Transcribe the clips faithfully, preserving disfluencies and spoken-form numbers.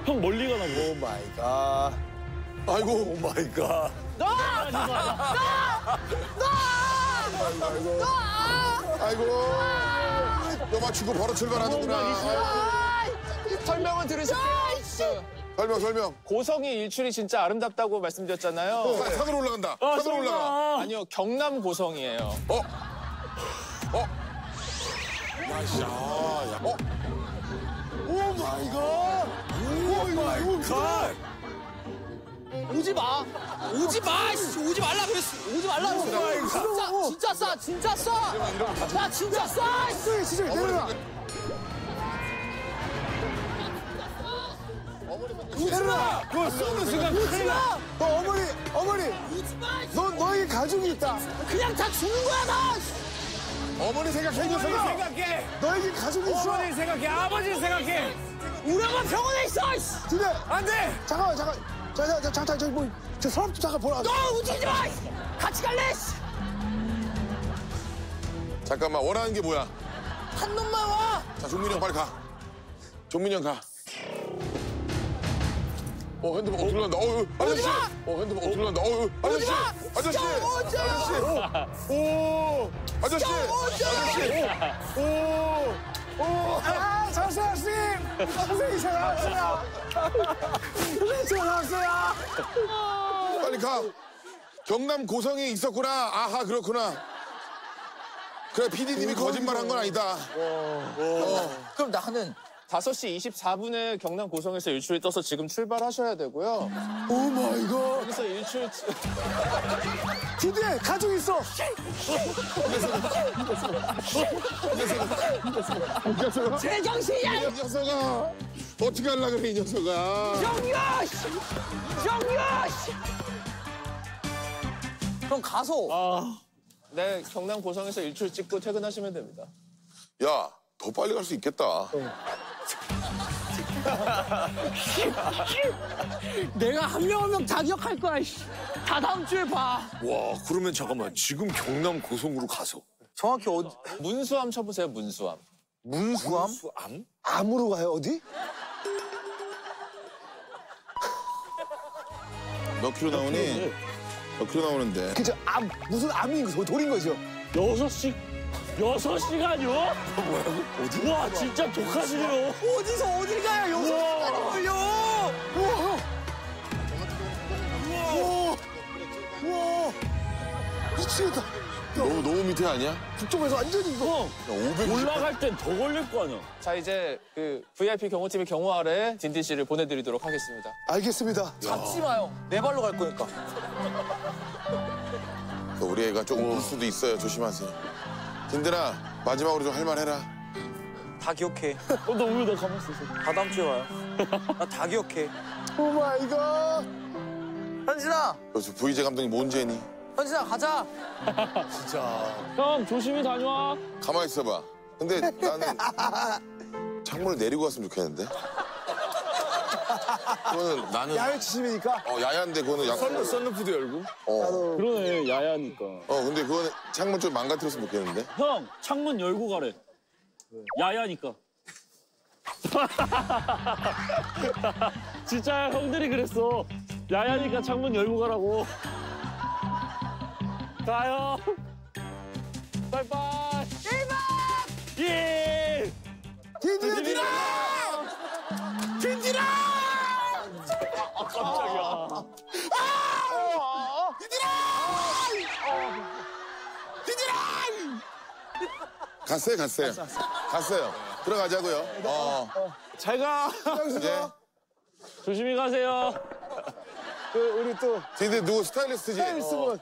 형 멀리 가나 오 마이 갓. 아이고, 오 마이 갓. 너! 너! 너! 아이고. 아이고. 너 맞추고 바로 출발하는구나. 설명은 들으실게요. 설명, 설명. 고성이 일출이 진짜 아름답다고 말씀드렸잖아요. 산- 산으로 올라간다. 아, 산으로 올라가. 아니요, 경남 고성이에요. 어? 어? 야, 씨. 아, 야. 어? 오 마이 갓. 오 마이 갓. 오지 마. 오지 마. 씨, 오지 말라 그랬어. 오지 말라 그랬어. 진짜 진짜 싸. 진짜 싸. 나 진짜 싸. 진짜 진짜 내려라. 내려라. 그거 쏘는 순간 큰일 나. 너 어머니 어머니. 오지 마. 너 너에게 가족이 있다. 그냥 다 죽는 거야 나. 어머니 생각해, 이 어머니 녀석아. 생각해. 너에게 가족이 있어. 어머니 생각해. 아버지 생각해. 우리 엄마 병원에 있어. 씨. 근데 안 돼. 잠깐만 잠깐. 자자 자 잠깐 저기 뭐저 사람 좀 잠깐 보라. 너 움직이지 마. 씨. 같이 갈래. 씨. 잠깐만, 원하는 게 뭐야? 한 놈만 와. 자, 종민이 형 빨리 가. 종민이 형 가. 어, 핸드폰 어떻게 간다. 어, 아저씨. 어, 핸드폰 어떻게 간다. 어, 아저씨. 아저씨. 진짜 아저씨. 오. 아저씨. 아저씨. 오. 오. 아 잘했어요 선생님. 선생님 잘 나왔어요. 선생님 잘 나왔어요. 빨리 가. 경남 고성이 있었구나. 아하, 그렇구나. 그래, 피디님이 거짓말한 건 아니다. 그럼 나는 다섯 시 이십사 분에 경남 고성에서 일출이 떠서 지금 출발하셔야 되고요. 오 마이 갓. 여기서 일출... 드디어 가족 있어. 제정신이야. 이 녀석아. 어떻게 하려고 그래, 이 녀석아. 정유아 씨. 정유아 씨. 그럼 가서 아. 네, 경남 고성에서 일출 찍고 퇴근하시면 됩니다. 야, 더 빨리 갈 수 있겠다. 내가 한 명 한 명 다 기억할 거야. 씨. 다 다음 주에 봐. 와, 그러면 잠깐만. 지금 경남 고성으로 가서. 정확히 어디? 문수암 쳐보세요, 문수암. 문수암? 암? 암으로 가요 어디? 몇 킬로 나오니? 몇 킬로 나오는데? 그죠 암 무슨 암이 돌인 거죠? 여섯 시 여섯 시간이요? 뭐라고? 어디? 와 진짜 독하시네요. 어디서 어딜 가요? 여섯 시간이 걸려. 우와 우와 우와 미치겠다. 너무, 너무 밑에 아니야? 북쪽에서 완전히 이거. 형 올라갈 땐 더 걸릴 거 아니야. 자, 이제 그 브이아이피 경호팀의 경호 아래 딘딘 씨를 보내드리도록 하겠습니다. 알겠습니다. 잡지 마요. 내 발로 갈 거니까. 우리 애가 조금 울 수도 있어요. 조심하세요. 딘들아, 마지막으로 좀 할 말 해라. 다 기억해. 어, 너 왜 나 가만있어. 다 다음 주에 와요. 나 다 기억해. 오 마이 갓. 현진아, 그래서 브이제 감독님 뭔지 했니? 현진아 가자. 형 조심히 다녀와. 가만히 있어봐. 근데 나는 창문을 내리고 갔으면 좋겠는데? 그거는 나는 야외 지심이니까. 어, 야야인데 그거는 양... 썬루, 썬루프도 열고. 어. 그러네 야야니까. 어, 근데 그거는 창문 좀 망가뜨렸으면 좋겠는데? 형 창문 열고 가래. 야야니까. 진짜 형들이 그랬어. 야야니까 창문 열고 가라고. 가요. 빠이빠이. 예. 딘딘아 딘딘아. 딘딘아. 아, 깜짝이야. 갔어요, 갔어요. 갔어요. 들어가자고요. 어. 잘 가. 이제. 조심히 가세요. 그 우리 또 근데 누구 스타일리스트지? 스타일리스트 분.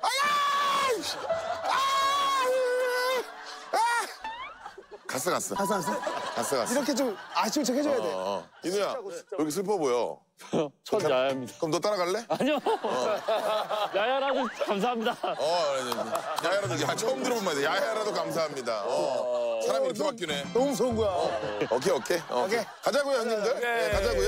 갔어, 갔어. 가서 가서 갔어, 갔어. 이렇게 좀 아쉬운 척 해줘야 돼. 어, 어. 인우야, 왜 이렇게 슬퍼 보여? 첫 야야입니다. 그럼 너 따라갈래? 아니요. 야야라도 감사합니다. 어, 야야라도, 야, 처음 들어본 말이야. 야야라도 감사합니다. 어. 사람이 이렇게 바뀌네. 너무 무서운 거야. 오케이, 오케이. 어, 오케이. 가자고요, 형님들. 네, 가자고요.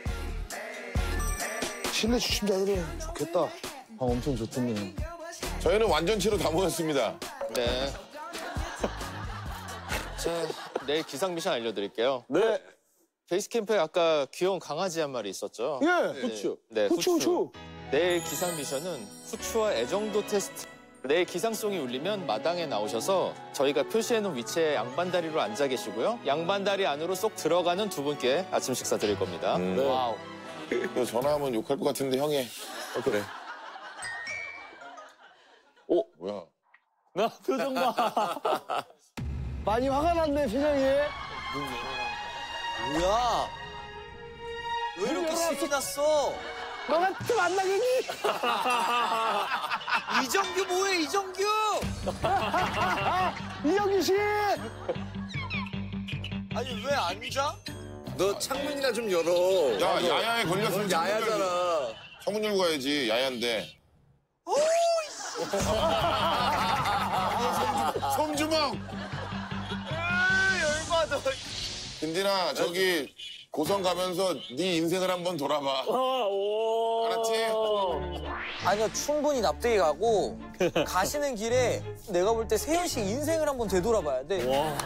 실내 추심자들은 좋겠다. 아, 엄청 좋던데. 저희는 완전체로 다 모였습니다. 네. 자, 내일 기상 미션 알려드릴게요. 네. 베이스캠프에 아까 귀여운 강아지 한 마리 있었죠? 예. 후추. 네, 후추, 후추. 내일 기상 미션은 후추와 애정도 테스트. 내일 기상송이 울리면 마당에 나오셔서 저희가 표시해놓은 위치에 양반다리로 앉아 계시고요. 양반다리 안으로 쏙 들어가는 두 분께 아침 식사 드릴 겁니다. 음. 와우. 너 전화하면 욕할 것 같은데 형이. 어, 그래. 오. 뭐야? 나 표정 봐. 많이 화가 났네, 준영이. 뭐야? 왜 이렇게 신이 났어? 너가 좀 안 나겠니? 이정규 뭐해, 이정규? 이영규 씨! 아니, 왜 앉아? 너 창문이나 좀 열어. 야, 야야에 걸렸으면 야야잖아. 창문 열고 가야지, 야야인데. 솜주먹! 열받아. 김진아, 저기 고성 가면서 네 인생을 한번 돌아봐. 오. 알았지? 아니요, 충분히 납득이 가고 가시는 길에 내가 볼 때 세현 씨 인생을 한번 되돌아봐야 돼. 와.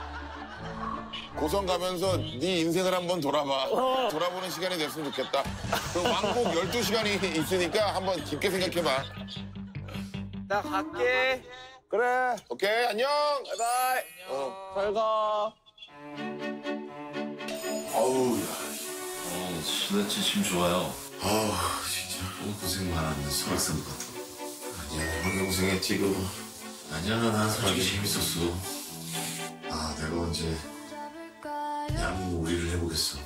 고성 가면서 네 인생을 한번 돌아봐. 돌아보는 시간이 됐으면 좋겠다. 그 왕복 열두 시간이 있으니까 한번 깊게 생각해봐. 나 갈게. 그래. 오케이, 안녕! 바이바이. 어. 잘 가. 어우, 야. 어, 수다치 침 좋아요. 아우, 진짜. 너무 고생 많았네, 설악산 같아. 아니야, 형이 고생했지, 그. 아니야, 난 솔직히 재밌었어. 아, 내가 언제 양오리를 해보겠어.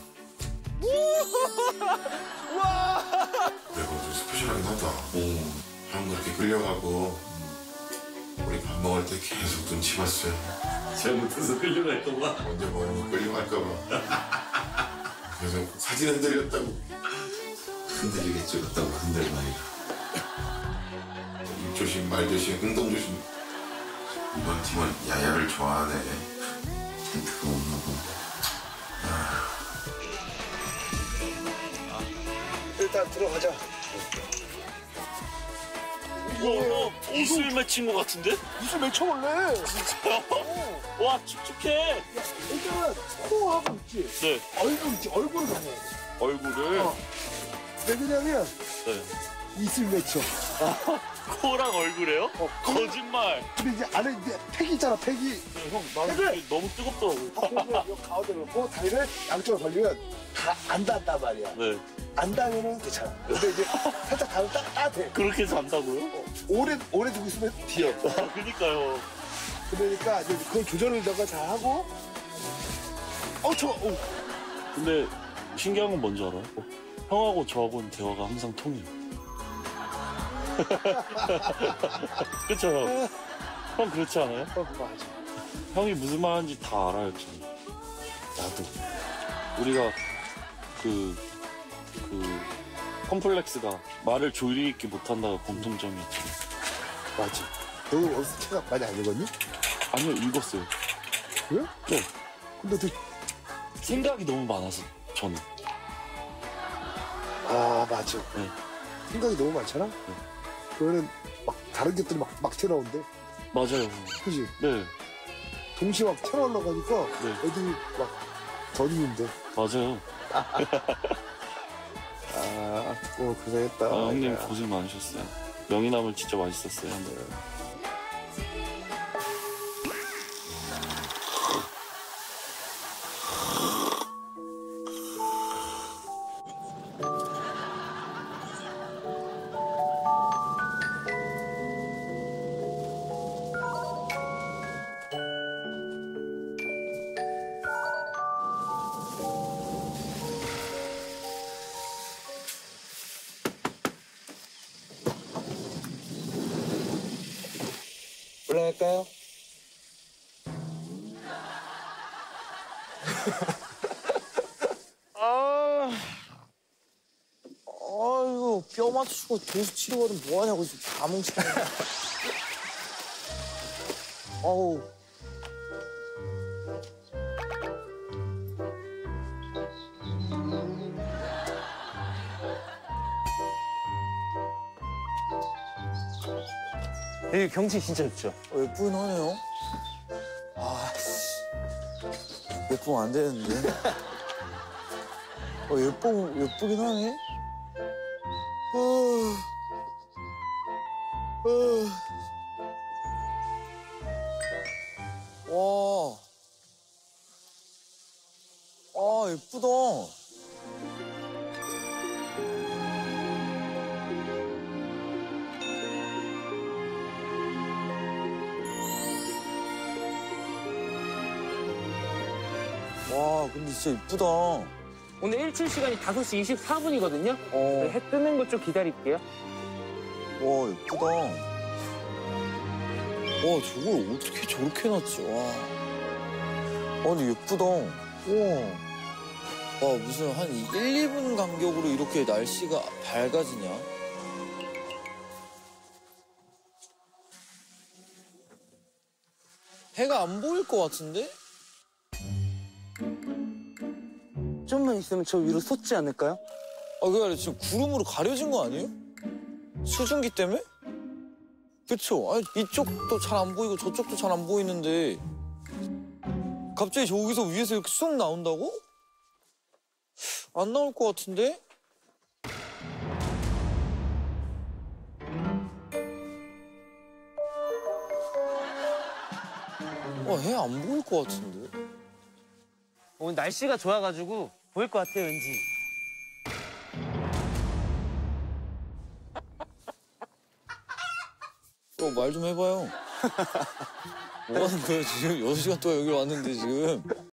내가 좀 스페셜하긴 하다. 오, 형 그렇게 끌려가고, 우리 밥 먹을 때 계속 눈치 봤어요. 잘못해서 끌려갈까봐. 언제 뭐 끌려갈까봐. 그래서 사진 흔들렸다고. 흔들리겠죠, 그렇다고 흔들 나이가. 입 조심, 말 조심, 행동 조심. 이번 팀은 야야를 좋아하네. 텐트가 없나 봐. 일단 들어가자. 이거 이슬 맺힌 것 같은데? 무슨 맺혀볼래? 진짜요? 와, 축축해. 일단은 코하고 있지. 네. 얼굴 있지. 얼굴을 가져야 돼. 얼굴을. 어. 왜 그러냐면 네. 이슬 맺혀. 코랑 얼굴에요? 거짓말. 근데 이제 안에 이제 팩이 있잖아, 팩이. 형, 나는 그래. 이게 너무 뜨겁더라고요. 그래서 이 가운데 놓고 다리를 양쪽으로 벌리면 다 안 닿는단 말이야. 네. 안 닿으면 괜찮아. 근데 이제 살짝 닿으면 딱 따뜻해. 그렇게 잔다고요? 오래, 오래 두고 있으면 뒤어. 아, 그니까요. 그러니까 이제 그걸 조절을 너가 잘 하고. 어, 저, 어. 근데 신기한 건 뭔지 알아요? 형하고 저하고는 대화가 항상 통해요. 그쵸, 형? 형 그렇지 않아요? 어, 맞아. 형이 무슨 말 하는지 다 알아요, 저는. 나도. 우리가 그, 그, 컴플렉스가 말을 조리 있게 못한다가 공통점이 있죠. 맞아. 너 어디서 책을 많이 안 읽었니? 아니요, 읽었어요. 그래? 네. 근데 너, 생각이 너무 많아서, 저는. 아, 맞아. 네. 생각이 너무 많잖아? 그러면 막 다른 것들이 막, 막 튀어나온대. 맞아요. 그지? 네, 동시에 막 튀어나오려고 하니까 네. 애들이 막 더 있는데. 맞아요. 아, 오늘 고생했다. 아, 형님 야. 고생 많으셨어요. 명이나물 진짜 맛있었어요. 올라갈까요? 아, 아이고 뼈 맞추고 도수 치료받으면 뭐하냐고 지금 다 뭉치네. 어우. 여기 경치 진짜 좋죠? 어, 예쁘긴 하네요. 아, 씨. 예쁘면 안 되는데. 어, 예뻐, 예쁘긴 하네. 어, 어. 와. 아, 예쁘다. 와, 근데 진짜 예쁘다. 오늘 일출 시간이 다섯 시 이십사 분이거든요. 어, 해 뜨는 거 좀 기다릴게요. 와, 예쁘다. 와, 저걸 어떻게 저렇게 해놨지, 와. 아, 근데 예쁘다. 우와. 와, 무슨 한 일, 이 분 간격으로 이렇게 날씨가 밝아지냐? 해가 안 보일 것 같은데? 좀만 있으면 저 위로 솟지 않을까요? 아, 그게 아니라 지금 구름으로 가려진 거 아니에요? 수증기 때문에? 그쵸? 아니, 이쪽도 잘 안 보이고 저쪽도 잘 안 보이는데 갑자기 저기서 위에서 이렇게 쑥 나온다고? 안 나올 것 같은데? 어, 해 안 보일 것 같은데? 오늘 날씨가 좋아가지고 보일 것 같아요, 왠지. 어, 말 좀 해봐요. 뭐 하는 거야, 지금? 여섯 시간 동안 여기 왔는데, 지금.